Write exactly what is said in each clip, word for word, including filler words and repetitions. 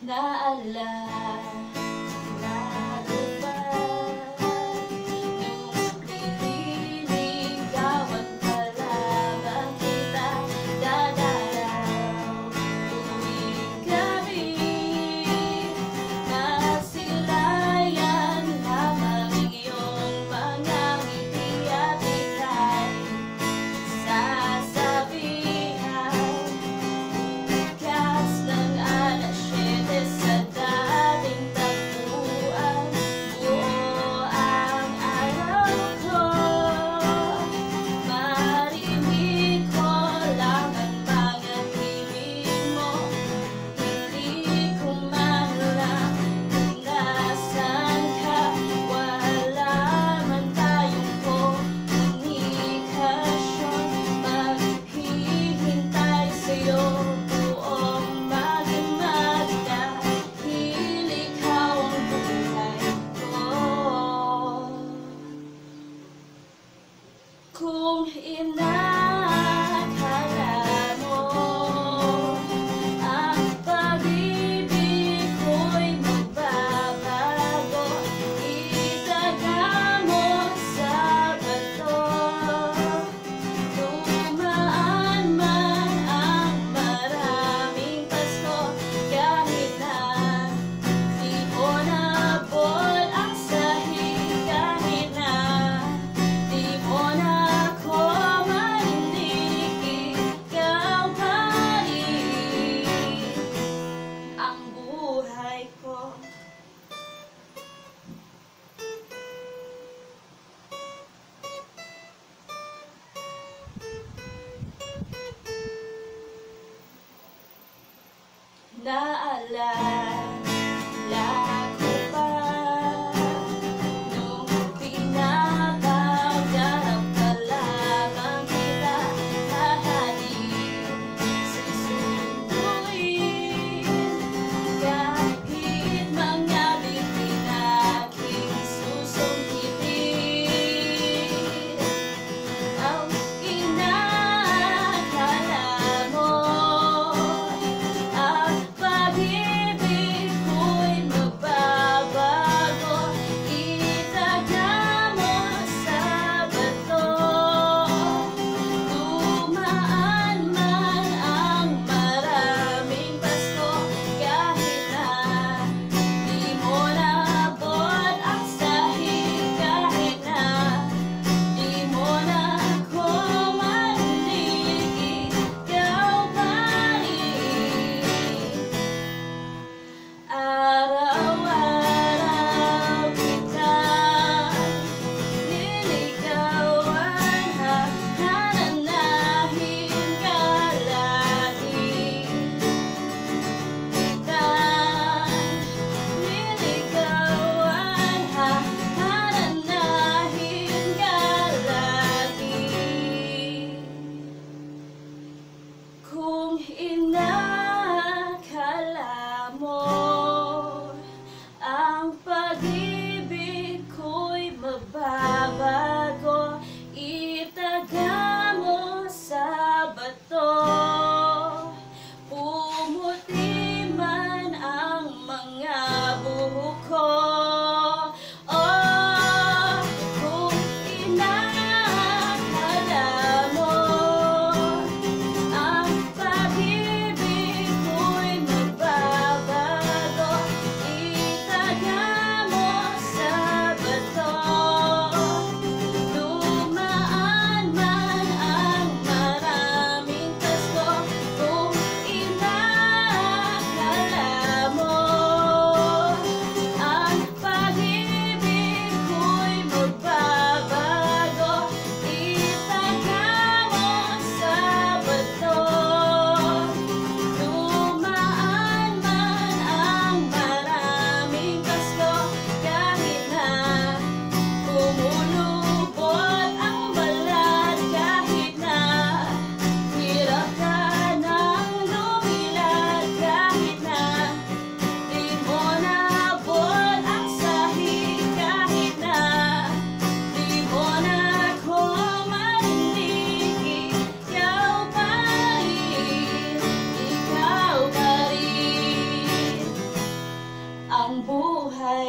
naalala ba nung liligawan pa lamang kita, dadalaw tuwing gabi, nasilayan lamang iyong mga ngiti at ika'y sasabihan. Bukas ng alas siyete sa dating tagpuan, buo ang araw ko, marinig ko lang ang mga himig mo. Hindi ko man lang kung nasaan ka, wala man tayong komunikasyon, maghihintay sa'yo buong magdamag dahil ikaw ang buhay ko. Kung inakala mo ang pag-ibig ko'y magbabago, itaga mo sa bato. Dumaan man ang maraming pasko, kahit na di mo nabot ang sahig, kahit na di mo na ako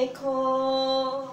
ko.